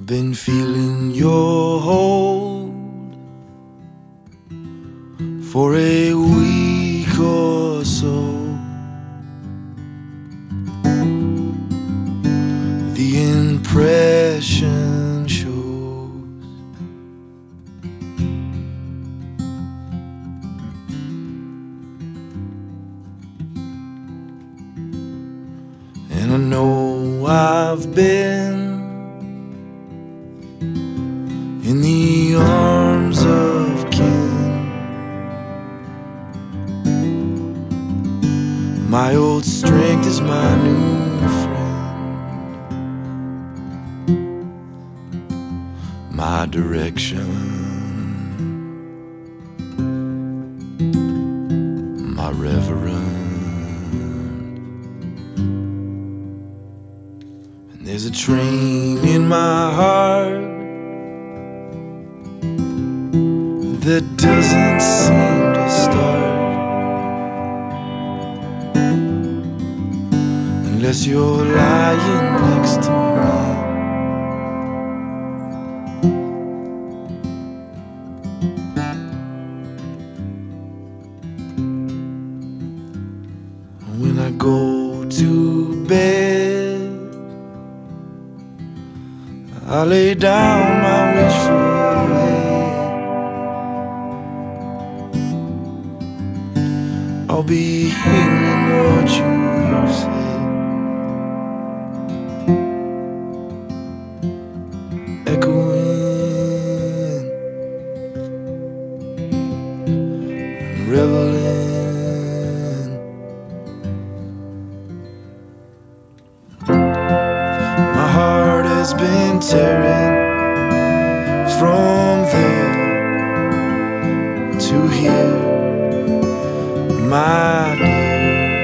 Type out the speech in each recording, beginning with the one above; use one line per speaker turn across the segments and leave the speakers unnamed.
I've been feeling your hold for a week or so. The impression shows, and I know I've been in the arms of kin. My old strength is my new friend, my direction, my reverend. And there's a train in my heart that doesn't seem to start unless you're lying next to me. When I go to bed, I lay down my wishful head. I'll be hearing what you say, echoing and reveling. My heart has been tearing from there to here, my dear.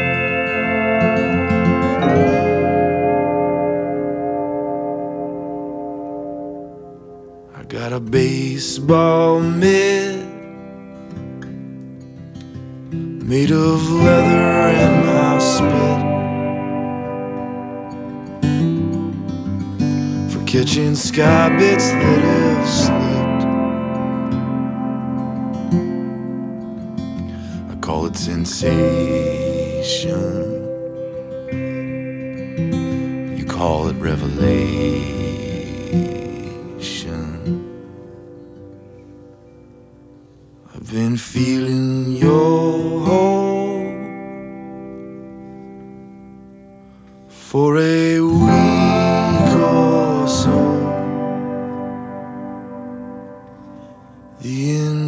I got a baseball mitt made of leather and mouse spit for catching sky bits that have slipped. I call it sensation, you call it revelation. I've been feeling your hold for a week or so. The